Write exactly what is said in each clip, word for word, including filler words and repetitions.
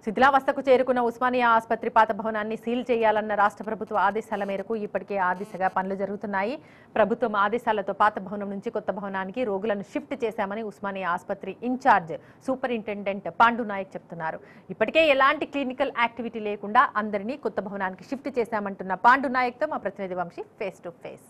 శిథిలావస్థకు చేరుకున్న ఉస్మానియా ఆసుపత్రి పాత భవనాన్ని సీల్ చేయాలన్న రాష్ట్ర ప్రభుత్వ ఆదేశాల మేరకు ఇప్పటికే ఆ దిశగా పనులు జరుగుతున్నాయి. ప్రభుత్వం ఆదేశాలతో పాత భవనం నుంచి కొత్త భవనానికి రోగులను షిఫ్ట్ చేశామని ఉస్మానియా ఆసుపత్రి ఇన్ఛార్జ్ సూపరింటెండెంట్ పాండు నాయక్ చెప్తున్నారు. ఇప్పటికే ఎలాంటి క్లినికల్ యాక్టివిటీ లేకుండా అందరినీ కొత్త భవనానికి షిఫ్ట్ చేశామంటున్న పాండు నాయక్తో మా ప్రతినిధి వంశీ ఫేస్ టు ఫేస్.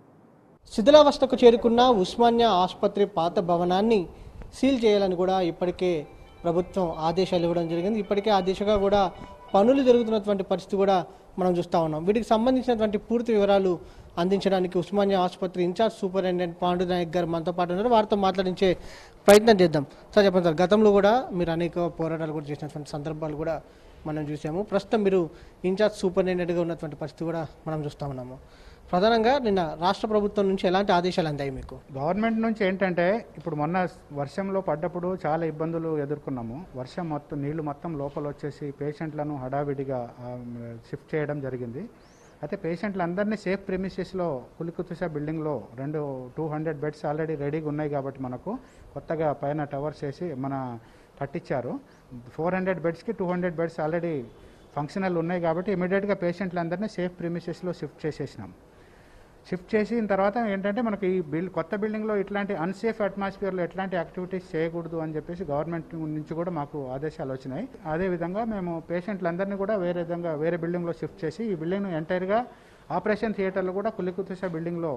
శిథిలావస్థకు చేరుకున్న ఉస్మానియా ఆసుపత్రి పాత భవనాన్ని సీల్ చేయాలని కూడా ఇప్పటికే ప్రభుత్వం ఆదేశాలు ఇవ్వడం జరిగింది. ఇప్పటికే ఆ దిశగా కూడా పనులు జరుగుతున్నటువంటి పరిస్థితి కూడా మనం చూస్తూ ఉన్నాం. వీటికి సంబంధించినటువంటి పూర్తి వివరాలు అందించడానికి ఉస్మానియా ఆసుపత్రి ఇన్ఛార్జ్ సూపరింటెండెంట్ పాండు నాయక్ గారు మనతో పాటు ఉన్నారు. వారితో మాట్లాడించే ప్రయత్నం చేద్దాం. సార్ చెప్పండి సార్, గతంలో కూడా మీరు అనేక పోరాటాలు కూడా చేసినటువంటి సందర్భాలు కూడా మనం చూసాము. ప్రస్తుతం మీరు ఇన్ఛార్జ్ సూపరింటెండెంట్గా ఉన్నటువంటి పరిస్థితి కూడా మనం చూస్తూ ఉన్నాము. ప్రధానంగా నిన్న రాష్ట్ర ప్రభుత్వం నుంచి ఎలాంటి ఆదేశాలు అందాయి మీకు? గవర్నమెంట్ నుంచి ఏంటంటే ఇప్పుడు మొన్న వర్షంలో పడ్డప్పుడు చాలా ఇబ్బందులు ఎదుర్కొన్నాము. వర్షం మొత్తం నీళ్లు మొత్తం లోపల వచ్చేసి పేషెంట్లను హడావిడిగా షిఫ్ట్ చేయడం జరిగింది. అయితే పేషెంట్లందరినీ సేఫ్ ప్రెమిసెస్లో కులికుతుస బిల్డింగ్లో రెండు టూ హండ్రెడ్ బెడ్స్ ఆల్రెడీ రెడీగా ఉన్నాయి కాబట్టి మనకు కొత్తగా పైన టవర్స్ వేసి మన కట్టించారు. ఫోర్ హండ్రెడ్ బెడ్స్కి two hundred beds already functional ఉన్నాయి కాబట్టి ఇమీడియట్గా పేషెంట్లందరినీ సేఫ్ ప్రెమిసెస్లో షిఫ్ట్ చేసేసినాం. షిఫ్ట్ చేసిన తర్వాత ఏంటంటే మనకి ఈ బిల్ కొత్త బిల్డింగ్లో ఇట్లాంటి అన్సేఫ్ అట్మాస్ఫియర్లో ఎట్లాంటి యాక్టివిటీస్ చేయకూడదు అని చెప్పేసి గవర్నమెంట్ నుంచి కూడా మాకు ఆదేశాలు వచ్చినాయి. అదేవిధంగా మేము పేషెంట్లందరినీ కూడా వేరే విధంగా వేరే బిల్డింగ్లో షిఫ్ట్ చేసి ఈ బిల్డింగ్ను ఎంటైర్గా ఆపరేషన్ థియేటర్లు కూడా కులికుతుస బిల్డింగ్లో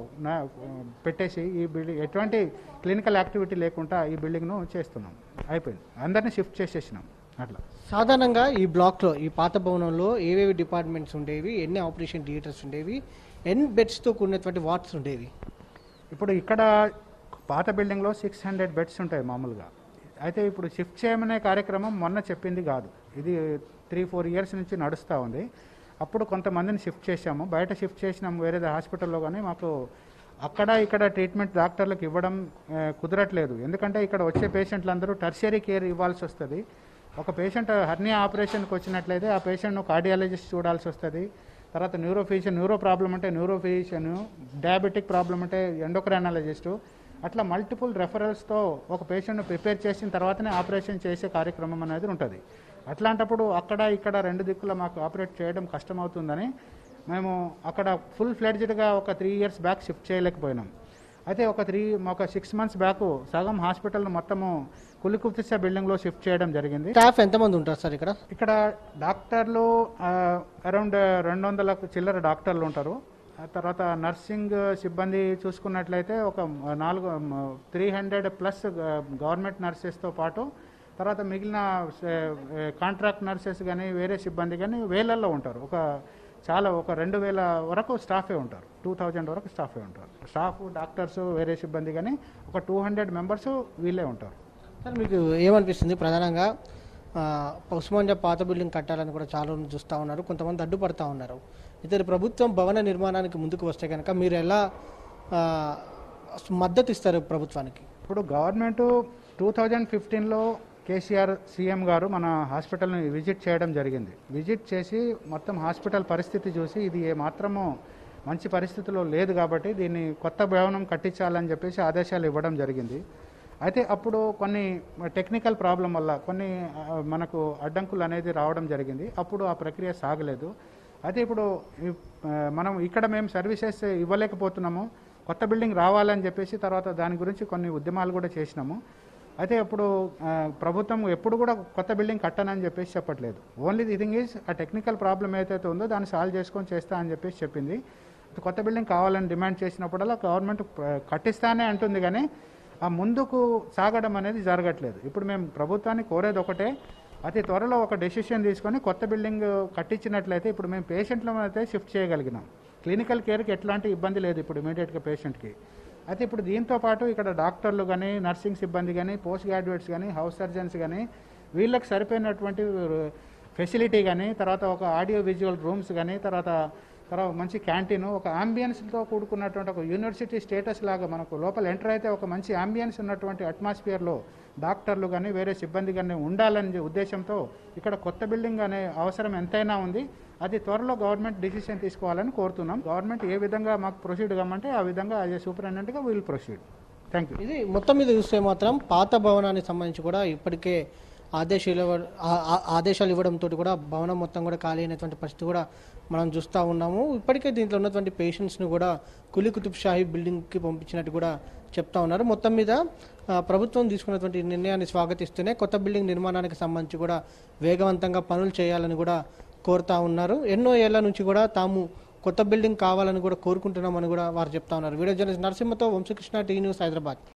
పెట్టేసి ఈ బిల్డింగ్ ఎటువంటి క్లినికల్ యాక్టివిటీ లేకుండా ఈ బిల్డింగ్ను చేస్తున్నాం. అయిపోయింది, అందరినీ షిఫ్ట్ చేసేసినాం. అట్లా సాధారణంగా ఈ బ్లాక్లో ఈ పాత భవనంలో ఏవేవి డిపార్ట్మెంట్స్ ఉండేవి, ఎన్ని ఆపరేషన్ థియేటర్స్ ఉండేవి, ఎన్ని బెడ్స్తో కూడినటువంటి వార్డ్స్ ఉండేవి? ఇప్పుడు ఇక్కడ పాత బిల్డింగ్లో సిక్స్ హండ్రెడ్ బెడ్స్ ఉంటాయి మామూలుగా. అయితే ఇప్పుడు షిఫ్ట్ చేయమనే కార్యక్రమం మొన్న చెప్పింది కాదు, ఇది త్రీ ఫోర్ ఇయర్స్ నుంచి నడుస్తూ ఉంది. అప్పుడు కొంతమందిని షిఫ్ట్ చేశాము, బయట షిఫ్ట్ చేసినాము వేరే హాస్పిటల్లో. కానీ మాకు అక్కడ ఇక్కడ ట్రీట్మెంట్ డాక్టర్లకు ఇవ్వడం కుదరట్లేదు. ఎందుకంటే ఇక్కడ వచ్చే పేషెంట్లందరూ టర్షియరీ కేర్ ఇవ్వాల్సి వస్తుంది. ఒక పేషెంట్ హర్నియా ఆపరేషన్కి వచ్చినట్లయితే ఆ పేషెంట్ను కార్డియాలజిస్ట్ చూడాల్సి వస్తుంది. తర్వాత న్యూరో ఫిజిషియన్, న్యూరో ప్రాబ్లం అంటే న్యూరో ఫిజిషియన్, డయాబెటిక్ ప్రాబ్లం అంటే ఎండోక్రైనాలజిస్టు, అట్లా మల్టిపుల్ రెఫరల్స్తో ఒక పేషెంట్ను ప్రిపేర్ చేసిన తర్వాతనే ఆపరేషన్ చేసే కార్యక్రమం అనేది ఉంటుంది. అట్లాంటప్పుడు అక్కడ ఇక్కడ రెండు దిక్కుల మాకు ఆపరేట్ చేయడం కష్టమవుతుందని మేము అక్కడ ఫుల్ ఫ్లెడ్జ్డ్గా ఒక త్రీ ఇయర్స్ బ్యాక్ షిఫ్ట్ చేయలేకపోయినాం. అయితే ఒక త్రీ ఒక సిక్స్ మంత్స్ బ్యాక్ సగం హాస్పిటల్ను మొత్తము కులికుతుస బిల్డింగ్లో షిఫ్ట్ చేయడం జరిగింది. స్టాఫ్ ఎంతమంది ఉంటారు సార్ ఇక్కడ? ఇక్కడ డాక్టర్లు అరౌండ్ రెండు వందల చిల్లర డాక్టర్లు ఉంటారు. తర్వాత నర్సింగ్ సిబ్బంది చూసుకున్నట్లయితే ఒక నాలుగు త్రీ హండ్రెడ్ ప్లస్ గవర్నమెంట్ నర్సెస్తో పాటు తర్వాత మిగిలిన కాంట్రాక్ట్ నర్సెస్ కానీ వేరే సిబ్బంది కానీ వేలల్లో ఉంటారు. ఒక చాలా ఒక రెండు వేల వరకు స్టాఫే ఉంటారు, టూ థౌజండ్ వరకు స్టాఫే ఉంటారు. స్టాఫ్ డాక్టర్స్ వేరే సిబ్బంది కానీ ఒక టూ హండ్రెడ్ మెంబర్స్ వీళ్ళే ఉంటారు. సార్ మీకు ఏమనిపిస్తుంది? ప్రధానంగా ఉస్మానియా పాత బిల్డింగ్ కట్టాలని కూడా చాలా మంది చూస్తూ ఉన్నారు, కొంతమంది అడ్డుపడతా ఉన్నారు. ఇతర ప్రభుత్వం భవన నిర్మాణానికి ముందుకు వస్తే కనుక మీరు ఎలా మద్దతు ఇస్తారు ప్రభుత్వానికి? ఇప్పుడు గవర్నమెంట్ టూ థౌజండ్ ఫిఫ్టీన్లో కేసీఆర్ సీఎం గారు మన హాస్పిటల్ని విజిట్ చేయడం జరిగింది. విజిట్ చేసి మొత్తం హాస్పిటల్ పరిస్థితి చూసి ఇది ఏ మాత్రము మంచి పరిస్థితిలో లేదు కాబట్టి దీన్ని కొత్త భవనం కట్టించాలని చెప్పేసి ఆదేశాలు ఇవ్వడం జరిగింది. అయితే అప్పుడు కొన్ని టెక్నికల్ ప్రాబ్లం వల్ల కొన్ని మనకు అడ్డంకులు అనేది రావడం జరిగింది. అప్పుడు ఆ ప్రక్రియ సాగలేదు. అయితే ఇప్పుడు మనం ఇక్కడ మేము సర్వీసెస్ ఇవ్వలేకపోతున్నాము, కొత్త బిల్డింగ్ రావాలని చెప్పేసి తర్వాత దాని గురించి కొన్ని ఉద్యమాలు కూడా చేసినాము. అయితే ఇప్పుడు ప్రభుత్వం ఎప్పుడు కూడా కొత్త బిల్డింగ్ కట్టనని చెప్పేసి చెప్పట్లేదు. ఓన్లీ ది థింగ్ ఈజ్ ఆ టెక్నికల్ ప్రాబ్లం ఏదైతే ఉందో దాన్ని సాల్వ్ చేసుకొని చేస్తా అని చెప్పేసి చెప్పింది. కొత్త బిల్డింగ్ కావాలని డిమాండ్ చేసినప్పుడల్లా గవర్నమెంట్ కట్టిస్తానే అంటుంది, కానీ ఆ ముందుకు సాగడం అనేది జరగట్లేదు. ఇప్పుడు మేము ప్రభుత్వాన్ని కోరేది ఒకటే, అతి త్వరలో ఒక డెసిషన్ తీసుకొని కొత్త బిల్డింగ్ కట్టించినట్లయితే ఇప్పుడు మేము పేషెంట్లను అయితే షిఫ్ట్ చేయగలిగినాం. క్లినికల్ కేర్కి ఎట్లాంటి ఇబ్బంది లేదు ఇప్పుడు ఇమీడియట్గా పేషెంట్కి. అయితే ఇప్పుడు దీంతో పాటు ఇక్కడ డాక్టర్లు కానీ నర్సింగ్ సిబ్బంది కానీ పోస్ట్ గ్రాడ్యుయేట్స్ కానీ హౌస్ సర్జన్స్ కానీ వీళ్ళకి సరిపోయినటువంటి ఫెసిలిటీ కానీ తర్వాత ఒక ఆడియో విజువల్ రూమ్స్ కానీ తర్వాత తర్వాత మంచి క్యాంటీన్, ఒక అంబియన్స్తో కూడుకున్నటువంటి ఒక యూనివర్సిటీ స్టేటస్ లాగా మనకు లోపల ఎంటర్ అయితే ఒక మంచి అంబియన్స్ ఉన్నటువంటి అట్మాస్ఫియర్లో డాక్టర్లు కానీ వేరే సిబ్బంది కానీ ఉండాలనే ఉద్దేశంతో ఇక్కడ కొత్త బిల్డింగ్ అనే అవసరం ఎంతైనా ఉంది. అది త్వరలో గవర్నమెంట్ డిసిషన్ తీసుకోవాలని కోరుతున్నాం. గవర్నమెంట్ ఏ విధంగా మాకు ప్రొసీడ్ కమ్మంటే ఆ విధంగా యాజ్ ఏ సూపరింటెండెంట్గా విల్ ప్రొసీడ్. Thank you. ఇది మొత్తం మీద చూస్తే మాత్రం పాత భవనానికి సంబంధించి కూడా ఇప్పటికే ఆదేశాలు ఇవ్వ- ఆ- ఆ- ఆదేశాలు ఇవ్వడంతో కూడా భవనం మొత్తం కూడా ఖాళీ అయినటువంటి పరిస్థితి కూడా మనం చూస్తూ ఉన్నాము. ఇప్పటికే దీంట్లో ఉన్నటువంటి పేషెంట్స్ను కూడా కులీ కుతుబ్ షాహీ బిల్డింగ్కి పంపించినట్టు కూడా చెప్తా ఉన్నారు. మొత్తం మీద ఆ, ప్రభుత్వం తీసుకున్నటువంటి నిర్ణయాన్ని స్వాగతిస్తూనే కొత్త బిల్డింగ్ నిర్మాణానికి సంబంధించి కూడా వేగవంతంగా పనులు చేయాలని కూడా కోరుతా ఉన్నారు. ఎన్నో ఏళ్ల నుంచి కూడా తాము కొత్త బిల్డింగ్ కావాలని కూడా కోరుకుంటున్నామని కూడా వారు చెప్తా ఉన్నారు. వీడియో జర్నలిస్ట్ నరసింహతో వంశకృష్ణ, టీ న్యూస్, హైదరాబాద్.